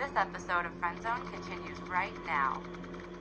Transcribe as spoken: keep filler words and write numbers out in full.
This episode of Friend Zone continues right now.